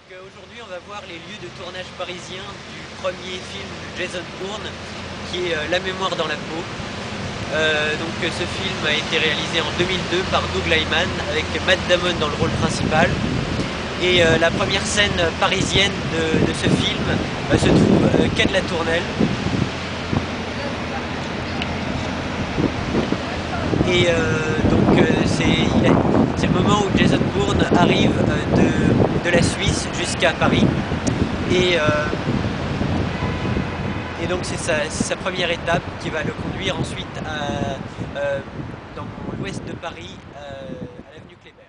Aujourd'hui, on va voir les lieux de tournage parisiens du premier film de Jason Bourne, qui est La mémoire dans la peau. Ce film a été réalisé en 2002 par Doug Liman avec Matt Damon dans le rôle principal. Et la première scène parisienne de ce film se trouve quai de la Tournelle. Et c'est le moment où Jason Bourne arrive de la Suisse jusqu'à Paris. Et donc c'est sa première étape qui va le conduire ensuite dans l'ouest de Paris, à l'avenue Kléber.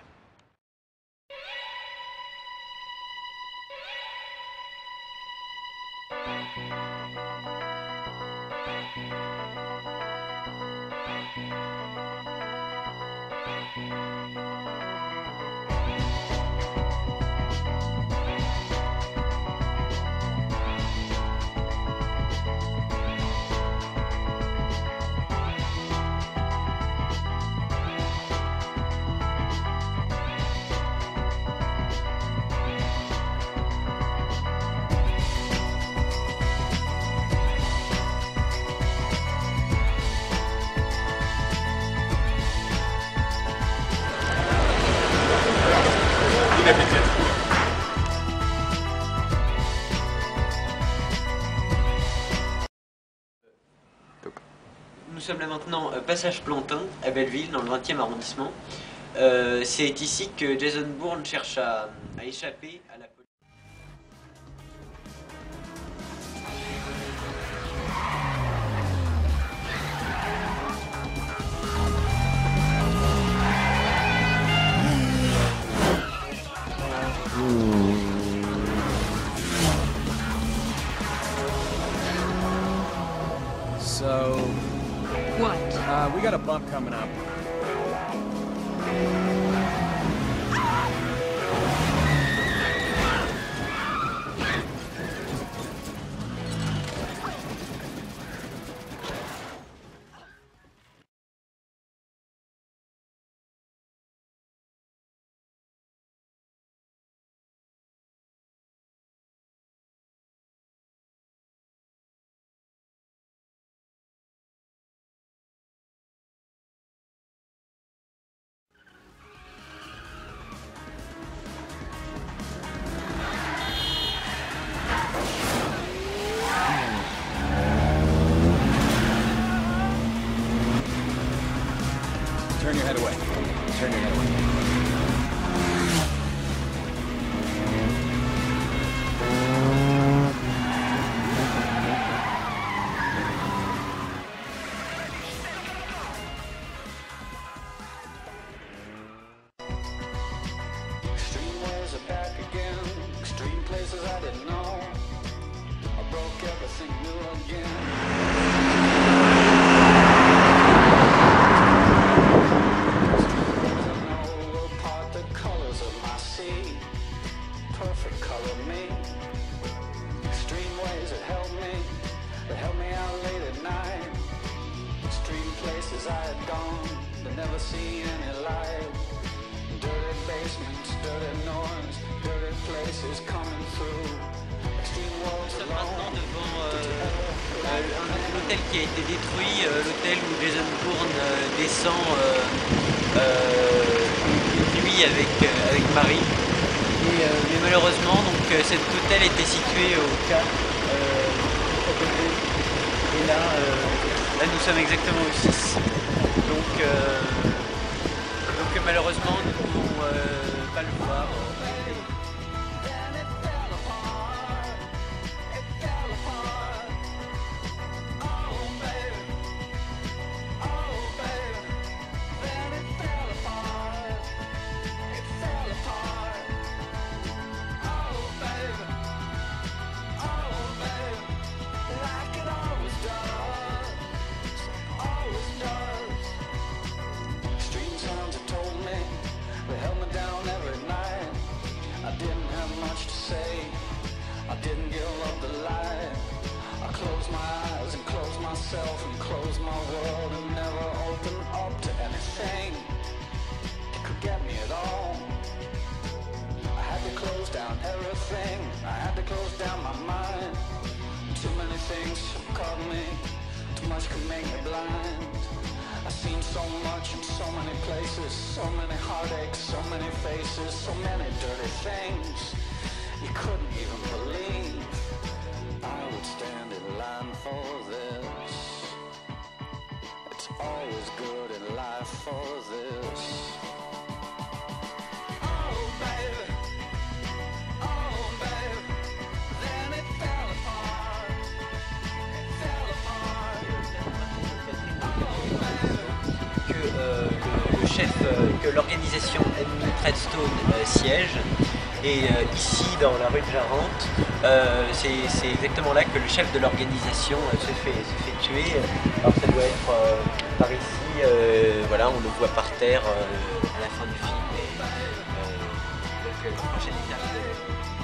Nous sommes là maintenant passage Plantin à Belleville dans le 20e arrondissement. C'est ici que Jason Bourne cherche à échapper à la police. So... What? We got a bump coming up. Turn your head away. Turn your head away. Extreme ways are back again. Extreme places I didn't know. I broke everything new again. Perfect color me. Extreme ways that help me out late at night. Extreme places I had gone to never see any light. Dirty basements, dirty noise, dirty places coming through. Extreme worlds Nous sommes maintenant devant l'hôtel qui a été détruit, l'hôtel où Jason Bourne descend une nuit avec Marie. Mais malheureusement, cet hôtel était situé au Cap, et là nous sommes exactement au 6. Donc malheureusement nous ne pouvons pas le voir. And close my world and never open up to anything that could get me at all. I had to close down on everything. I had to close down my mind. Too many things caught me. Too much could make me blind. I've seen so much in so many places. So many heartaches, so many faces. So many dirty things you couldn't even believe. I would stand in line for this. It's always good in life for this. Oh baby, oh baby, then it fell apart. It fell apart. Oh baby. Que le chef, que l'organisation ennemie Treadstone siège. Et ici, dans la rue de Jarente, c'est exactement là que le chef de l'organisation se fait tuer. Alors ça doit être par ici, voilà, on le voit par terre à la fin du film. Et, donc la prochaine étape.